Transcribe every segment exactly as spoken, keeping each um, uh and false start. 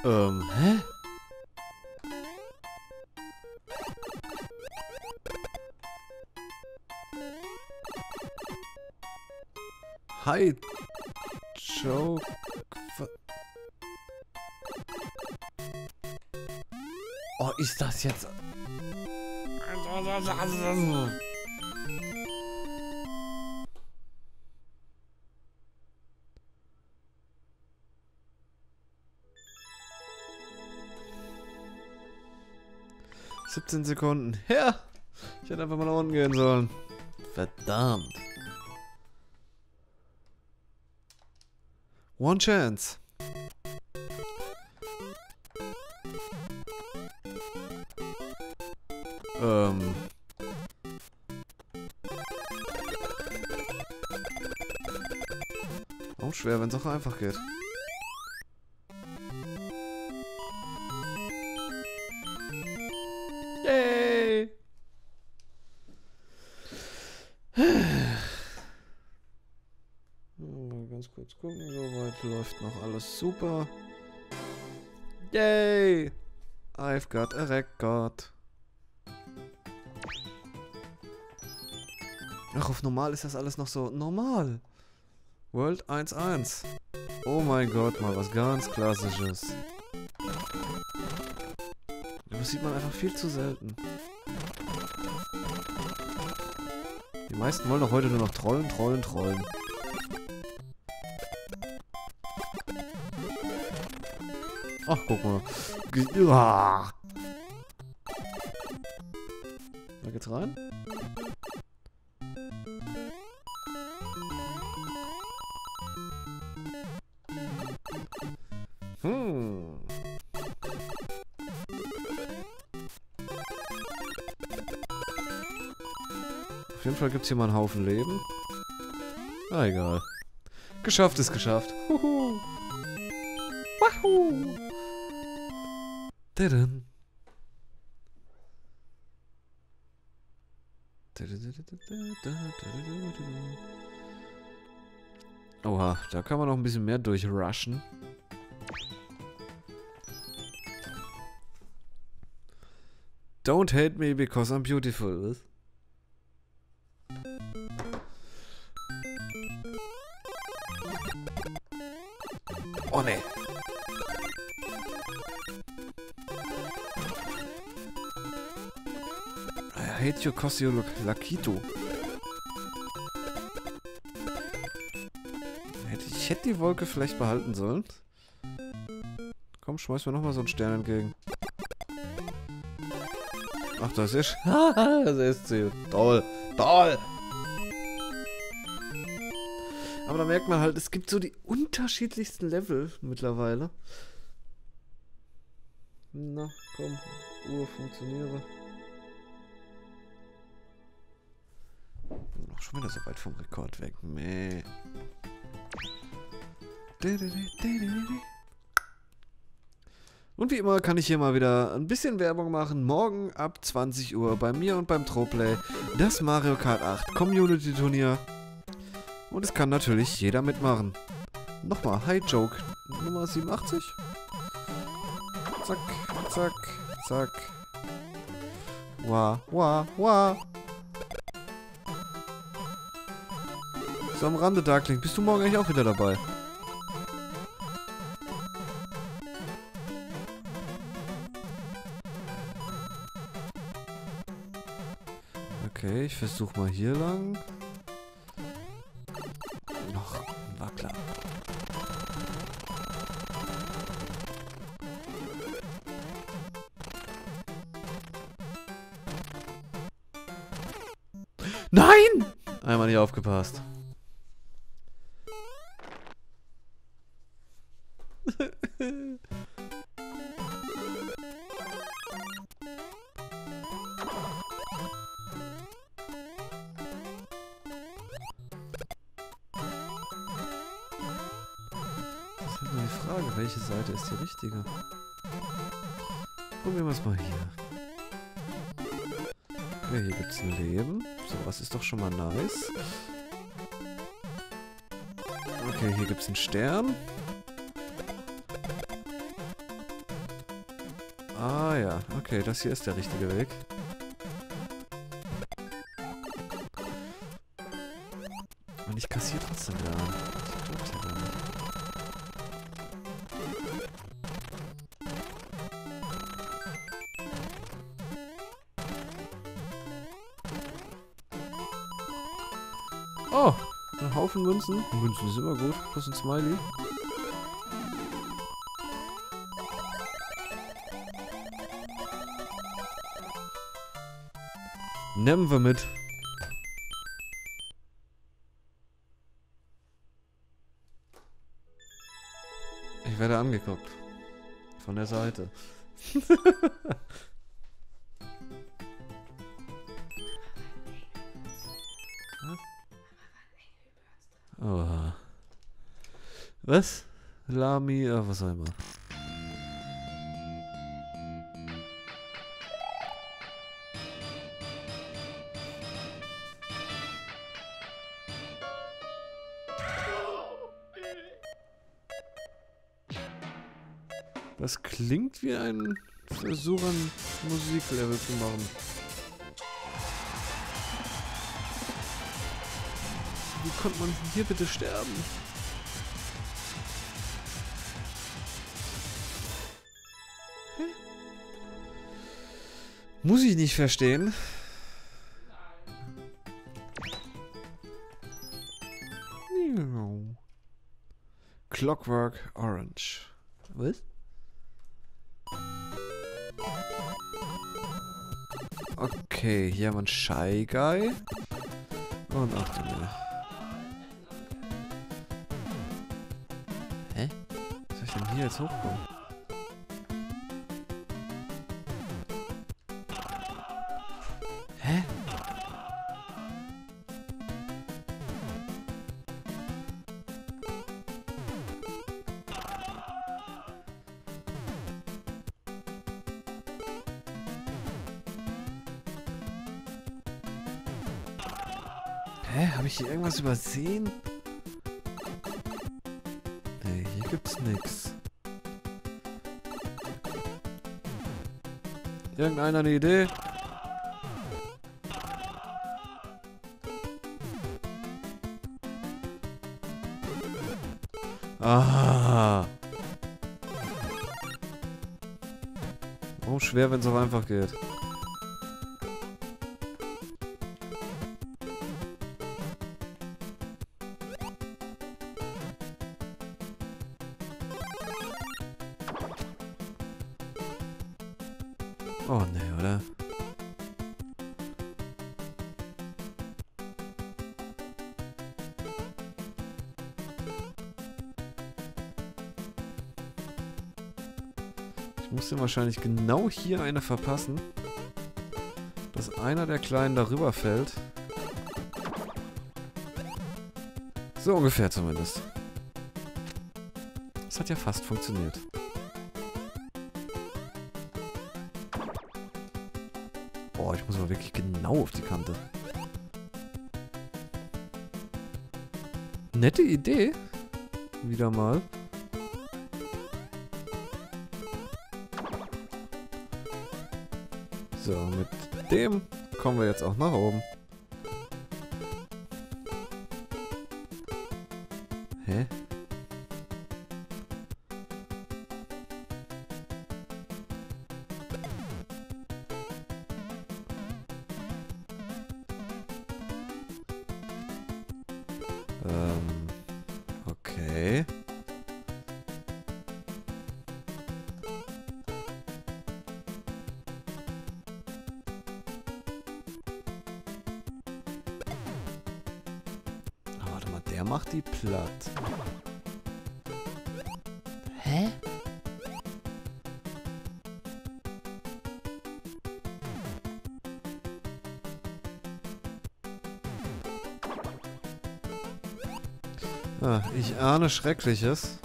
Ähm, hä? Hi, Joke. Oh, ist das jetzt... siebzehn Sekunden. Ja, ich hätte einfach mal nach unten gehen sollen. Verdammt. One chance. Ähm. Auch schwer, wenn es auch einfach geht. Yay! Mal ganz kurz gucken, soweit läuft noch alles super. Yay! I've got a record. Ach, auf normal ist das alles noch so normal. World eins eins. Oh mein Gott, mal was ganz Klassisches. Das sieht man einfach viel zu selten. Die meisten wollen doch heute nur noch trollen, trollen, trollen. Ach, guck mal. Uah. Da geht's rein. Hm. Auf jeden Fall gibt's hier mal einen Haufen Leben. Ah, egal. Geschafft ist geschafft. Huhu. Wahoo. Tadam. Oha, da kann man noch ein bisschen mehr durchrushen. Don't hate me because I'm beautiful. Was? Oh ne. I hate you cause you look Lakito. Ich hätte die Wolke vielleicht behalten sollen. Komm, schmeiß mir nochmal so einen Stern entgegen. Ach, das ist... das ist Ziel. Toll. Toll. Aber da merkt man halt, es gibt so die unterschiedlichsten Level mittlerweile. Na, komm. Uhr funktioniere. Noch schon wieder so weit vom Rekord weg. Meh. Und wie immer kann ich hier mal wieder ein bisschen Werbung machen. Morgen ab zwanzig Uhr bei mir und beim Troplay das Mario Kart acht Community Turnier. Und es kann natürlich jeder mitmachen. Nochmal, Hi Joke Nummer siebenundachtzig. Zack, zack, zack. Wah, wah, wah. So am Rande, Darkling. Bist du morgen eigentlich auch wieder dabei? Okay, ich versuche mal hier lang. Noch war klar. Nein! Einmal nicht aufgepasst. Die Frage, welche Seite ist die richtige? Probieren wir es mal hier. Okay, hier gibt es ein Leben. So, was ist doch schon mal nice. Okay, hier gibt es einen Stern. Ah ja, okay, das hier ist der richtige Weg. Und ich kassiere trotzdem wieder an. Das klappt ja gar nicht. Oh, ein Haufen Münzen. Münzen ist immer gut. Plus ein Smiley. Nehmen wir mit. Ich werde angeguckt. Von der Seite. Oh. Was? Lami, äh, was auch immer. Das klingt wie ein Versuch, ein Musiklevel zu machen. Wie konnte man hier bitte sterben? Hä? Muss ich nicht verstehen. Clockwork Orange. Was? Okay, hier haben wir einen Shy Guy. Und ach du mir. Hä? Was soll ich denn hier jetzt hochkommen? Hä? Hä? Habe ich hier irgendwas übersehen? Nee, hier gibt's nix. Irgendeiner eine Idee? Ah. Warum schwer, wenn es auch einfach geht? Oh ne, oder? Ich muss dir wahrscheinlich genau hier eine verpassen, dass einer der Kleinen darüber fällt. So ungefähr zumindest. Das hat ja fast funktioniert. Boah, ich muss mal wirklich genau auf die Kante. Nette Idee. Wieder mal. So, mit dem kommen wir jetzt auch nach oben. Hä? Ähm, okay. Ah, warte mal, der macht die platt. Hä? Ah, ich ahne Schreckliches.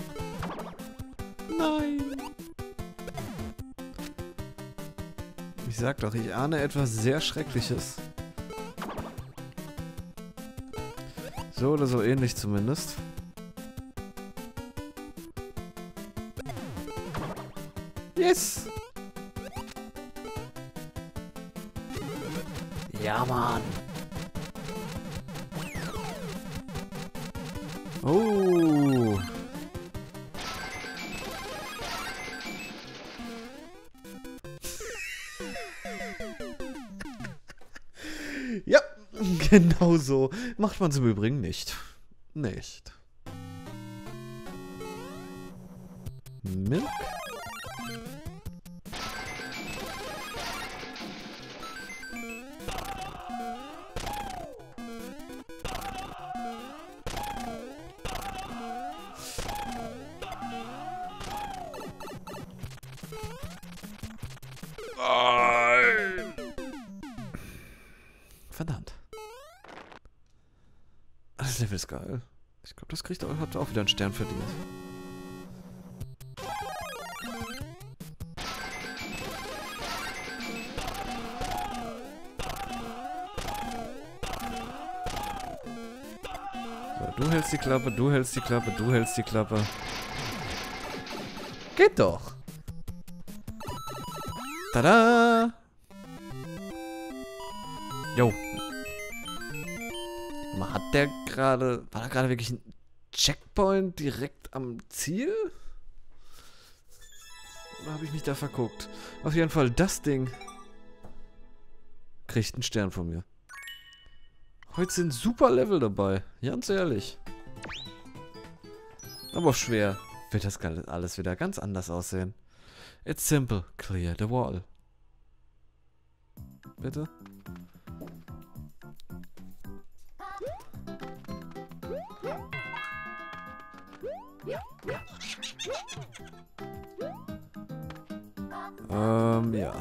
Nein. Ich sag doch, ich ahne etwas sehr Schreckliches. So oder so ähnlich zumindest. Yes! Ja, Mann! Oh! Ja, genau so. Macht man es im Übrigen nicht. Nicht. Milk? Nein! Verdammt. Das Level ist geil. Ich glaube, das kriegt auch, hat auch wieder einen Stern verdient. So, du hältst die Klappe, du hältst die Klappe, du hältst die Klappe. Geht doch. Tada! Jo. Hat der gerade... War da gerade wirklich ein Checkpoint direkt am Ziel? Oder habe ich mich da verguckt? Auf jeden Fall, das Ding kriegt einen Stern von mir. Heute sind super Level dabei. Ganz ehrlich. Aber schwer wird das alles wieder ganz anders aussehen. It's simple. Clear the wall. Bitte? Ähm, ja.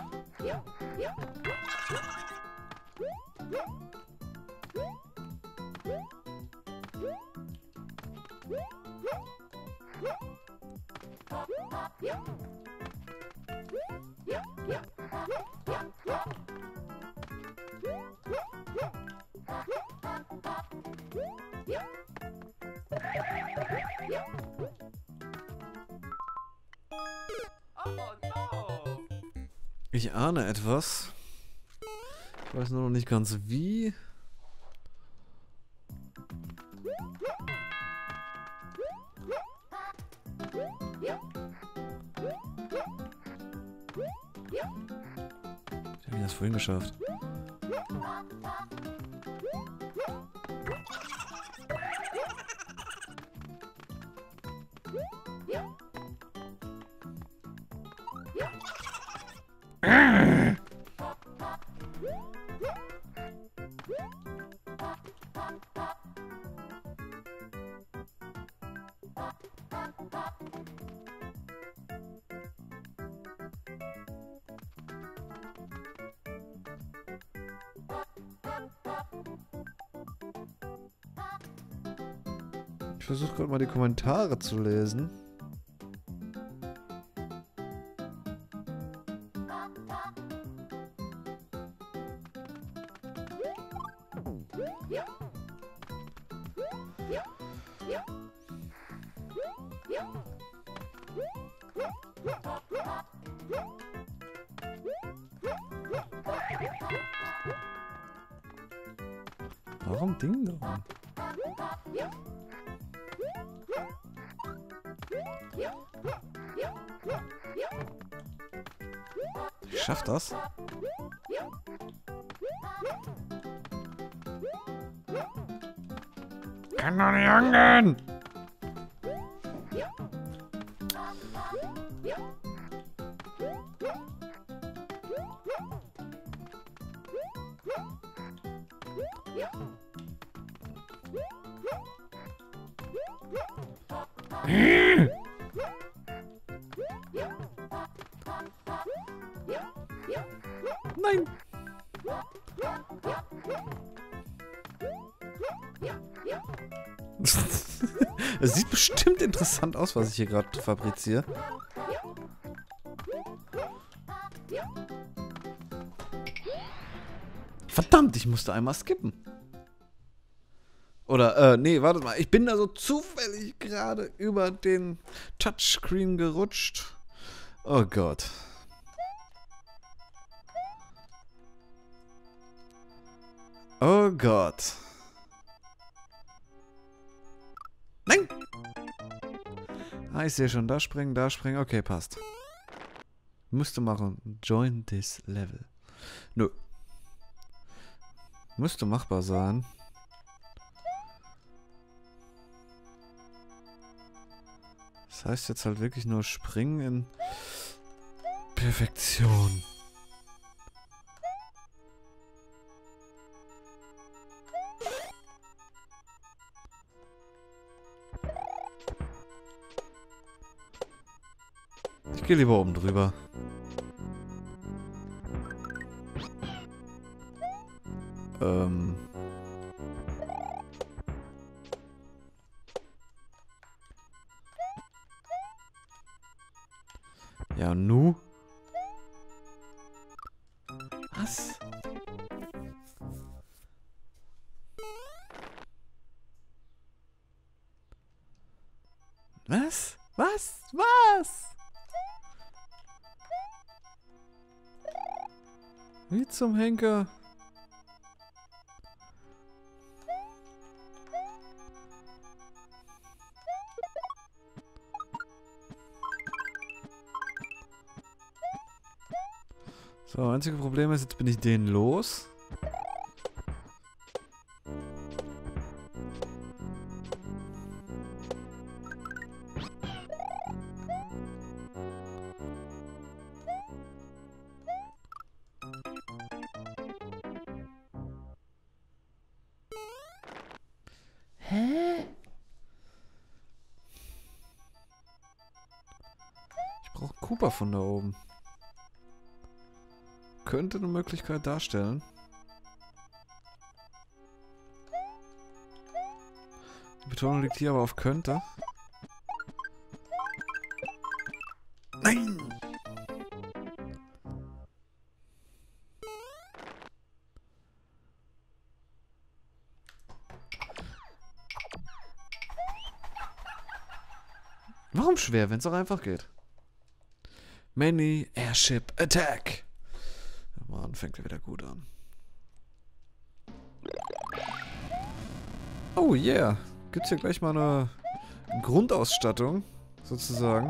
Ich ahne etwas. Ich weiß nur noch nicht ganz wie. Ich habe das vorhin geschafft. Ich versuche gerade mal die Kommentare zu lesen. Warum Ding Dong? Ich schaff das. Kann doch nicht angehen! Nein! Es sieht bestimmt interessant aus, was ich hier gerade fabriziere. Verdammt, ich musste einmal skippen. Oder, äh, nee, wartet mal. Ich bin da so zufällig gerade über den Touchscreen gerutscht. Oh Gott. Oh Gott. Nein! Ah, ich sehe schon. Da springen, da springen. Okay, passt. Müsste machen. Join this level. Nö. Müsste machbar sein. Das heißt jetzt halt wirklich nur springen in Perfektion. Ich gehe lieber oben drüber. Ähm... Ja, nu? Was? Was? Was? Was? Wie zum Henker? So, einzige Problem ist, jetzt bin ich den los. Hä? Ich brauche Cooper von da oben. Könnte eine Möglichkeit darstellen. Die Betonung liegt hier aber auf könnte. Nein! Warum schwer, wenn es auch einfach geht? Many Airship Attack. Mann, fängt er wieder gut an. Oh yeah. Gibt's hier gleich mal eine Grundausstattung, sozusagen.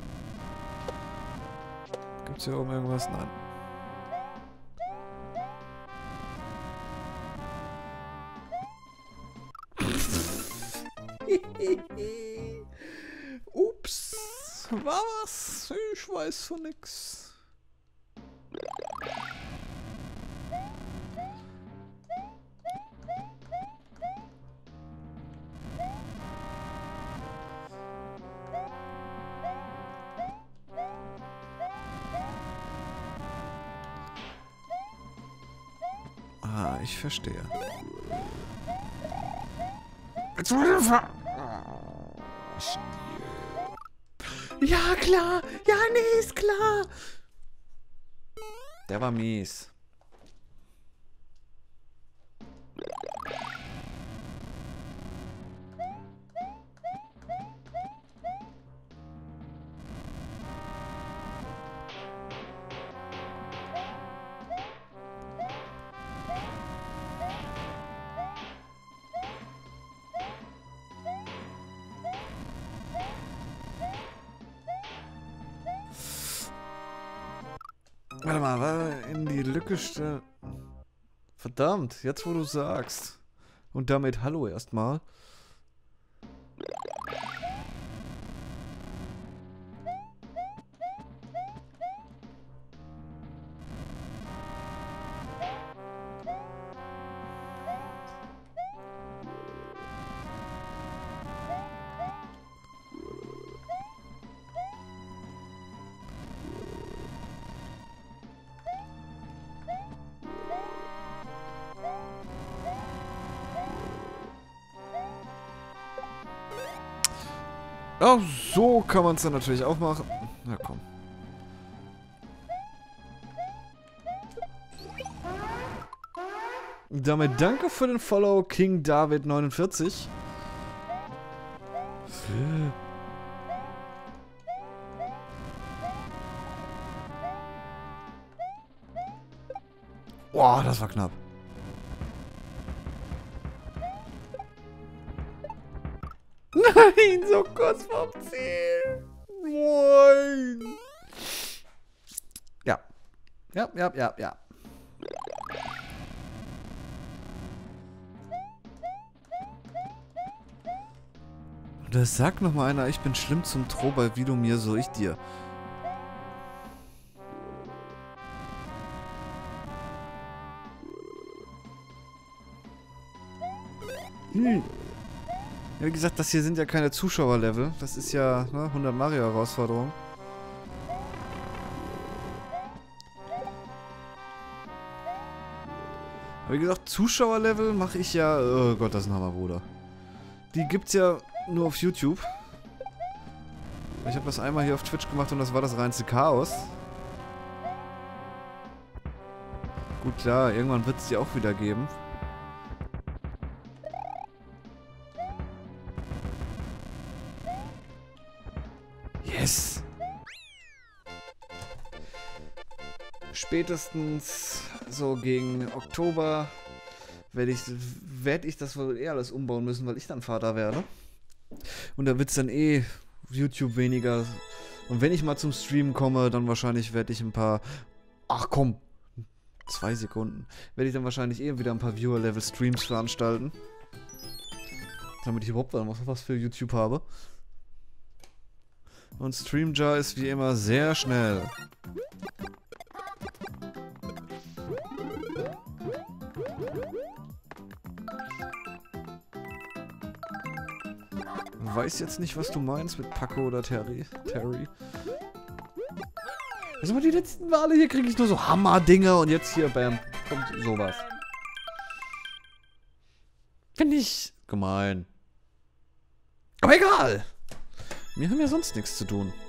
Gibt's hier oben irgendwas? Nein. Ups. War was? Ich weiß von nix. Ah, ich verstehe. Ja, klar. Ja, nee, ist klar. Der war mies. Warte mal, warte, in die Lücke stellen. Verdammt, jetzt wo du sagst. Und damit hallo erstmal. Ach, so kann man es dann natürlich auch machen. Na komm. Damit danke für den Follow, King David neunundvierzig. Boah, das war knapp. Nein, so kurz vorm Ziel. Nein. Ja. Ja, ja, ja, ja. Das sagt noch mal einer, ich bin schlimm zum Trober, wie du mir, so ich dir. Hm. Ja, wie gesagt, das hier sind ja keine Zuschauerlevel. Das ist ja ne, hundert Mario-Herausforderung. Wie gesagt, Zuschauerlevel mache ich ja... Oh Gott, das ist ein Hammer, Bruder. Die gibt's ja nur auf YouTube. Ich habe das einmal hier auf Twitch gemacht und das war das reinste Chaos. Gut, klar, irgendwann wird es die auch wieder geben. Yes! Spätestens so gegen Oktober werde ich, werd ich das wohl eher alles umbauen müssen, weil ich dann Vater werde. Und da wird es dann eh YouTube weniger. Und wenn ich mal zum Streamen komme, dann wahrscheinlich werde ich ein paar... Ach komm! Zwei Sekunden. Werde ich dann wahrscheinlich eh wieder ein paar Viewer-Level-Streams veranstalten. Damit ich überhaupt was für YouTube habe. Und Streamjar ist wie immer sehr schnell. Weiß jetzt nicht, was du meinst mit Paco oder Terry. Terry. Also die letzten Male hier kriege ich nur so Hammer-Dinger und jetzt hier, bam, kommt sowas. Finde ich gemein. Aber egal. Wir haben ja sonst nichts zu tun.